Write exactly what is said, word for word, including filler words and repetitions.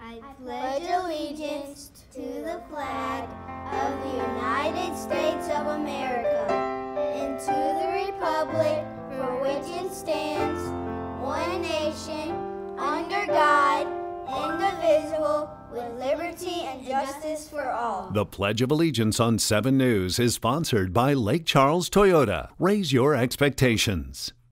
I pledge allegiance to the flag of the United States of America and to the republic for which it stands, one nation, under God, indivisible, with liberty and justice for all. The Pledge of Allegiance on seven News is sponsored by Lake Charles Toyota. Raise your expectations.